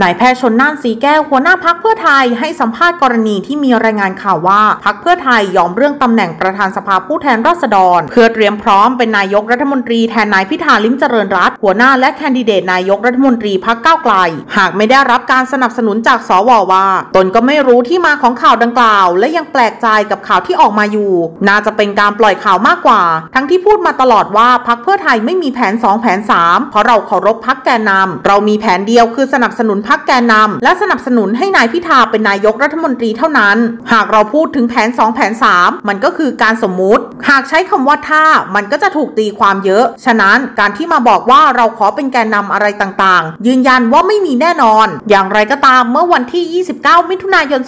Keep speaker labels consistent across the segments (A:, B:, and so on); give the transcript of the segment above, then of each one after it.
A: นายแพทย์ชลน่านสีแก้วหัวหน้าพรรคเพื่อไทยให้สัมภาษณ์กรณีที่มีรายงานข่าวว่าพรรคเพื่อไทยยอมเรื่องตำแหน่งประธานสภาผู้แทนราษฎรเพื่อเตรียมพร้อมเป็นนายกรัฐมนตรีแทนนายพิธาลิ้มเจริญรัตน์หัวหน้าและแคนดิเดตนายกรัฐมนตรีพรรคก้าวไกลหากไม่ได้รับการสนับสนุนจากสวว่าตนก็ไม่รู้ที่มาของข่าวดังกล่าวและยังแปลกใจกับข่าวที่ออกมาอยู่น่าจะเป็นการปล่อยข่าวมากกว่าทั้งที่พูดมาตลอดว่าพรรคเพื่อไทยไม่มีแผน2แผน3เพราะเราเคารพพรรคแกนนำเรามีแผนเดียวคือสนับสนุนพรรคแกนนำและสนับสนุนให้นายพิธาเป็นนายกรัฐมนตรีเท่านั้นหากเราพูดถึงแผน2แผน3มันก็คือการสมมุติหากใช้คำว่าถ้ามันก็จะถูกตีความเยอะฉะนั้นการที่มาบอกว่าเราขอเป็นแกนนำอะไรต่างๆยืนยันว่าไม่มีแน่นอนอย่างไรก็ตามเมื่อวันที่29มิถุนายน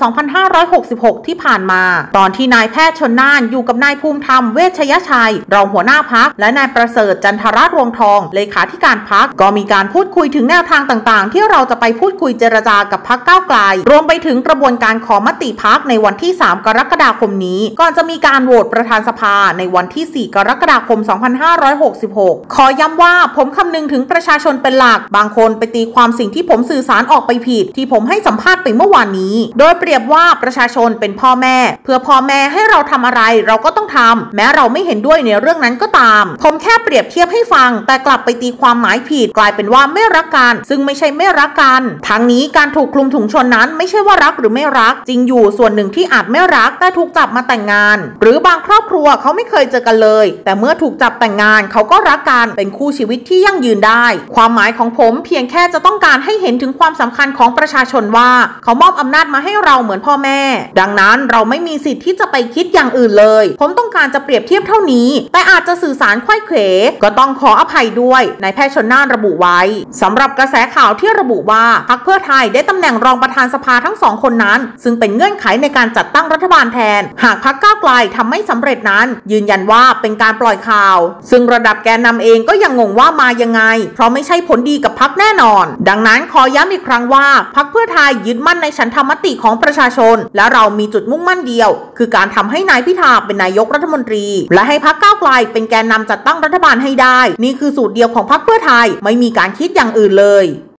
A: 2566ที่ผ่านมาตอนที่นายแพทย์ชลน่านอยู่กับนายภูมิธรรมเวชยชัยรองหัวหน้าพรรคและนายประเสริฐจันทรรวงทองเลขาธิการพรรคก็มีการพูดคุยถึงแนวทางต่างๆที่เราจะไปพูดคุยเจรจากับพรรคก้าวไกลรวมไปถึงกระบวนการขอมติพรรคในวันที่3กรกฎาคมนี้ก่อนจะมีการโหวตประธานสภาในวันที่4กรกฎาคม2566ขอย้ำว่าผมคำนึงถึงประชาชนเป็นหลักบางคนไปตีความสิ่งที่ผมสื่อสารออกไปผิดที่ผมให้สัมภาษณ์ไปเมื่อวานนี้โดยเปรียบว่าประชาชนเป็นพ่อแม่เพื่อพ่อแม่ให้เราทำอะไรเราก็ต้องทำแม้เราไม่เห็นด้วยในเรื่องนั้นก็ตามผมแค่เปรียบเทียบให้ฟังแต่กลับไปตีความหมายผิดกลายเป็นว่าไม่รักกันซึ่งไม่ใช่ไม่รักกันทั้งนี้การถูกคลุมถุงชนนั้นไม่ใช่ว่ารักหรือไม่รักจริงอยู่ส่วนหนึ่งที่อาจไม่รักแต่ถูกจับมาแต่งงานหรือบางครอบครัวเขาไม่เคยเจอกันเลยแต่เมื่อถูกจับแต่งงานเขาก็รักกันเป็นคู่ชีวิตที่ยั่งยืนได้ความหมายของผมเพียงแค่จะต้องการให้เห็นถึงความสำคัญของประชาชนว่าเขามอบอำนาจมาให้เราเหมือนพ่อแม่ดังนั้นเราไม่มีสิทธิ์ที่จะไปคิดอย่างอื่นเลยผมต้องการจะเปรียบเทียบเท่านี้แต่อาจจะสื่อสารไขว้เขวก็ต้องขออภัยด้วยนายแพทย์ชลน่านระบุไว้สำหรับกระแสข่าวที่ระบุว่าพรรคเพื่อไทยได้ตำแหน่งรองประธานสภาทั้ง2คนนั้นซึ่งเป็นเงื่อนไขในการจัดตั้งรัฐบาลแทนหากพรรคก้าวไกลทำไม่สำเร็จนั้นยืนยันว่าเป็นการปล่อยข่าวซึ่งระดับแกนนำเองก็ยังงงว่ามายังไงเพราะไม่ใช่ผลดีกับพรรคแน่นอนดังนั้นขอย้ำอีกครั้งว่าพรรคเพื่อไทยยึดมั่นในฉันทามติของประชาชนและเรามีจุดมุ่งมั่นเดียวคือการทำให้นายพิธาเป็นนายกรัฐมนตรีและให้พรรคก้าวไกลเป็นแกนนำจัดตั้งรัฐบาลให้ได้นี่คือสูตรเดียวของพรรคเพื่อไทยไม่มีการคิดอย่างอื่นเลย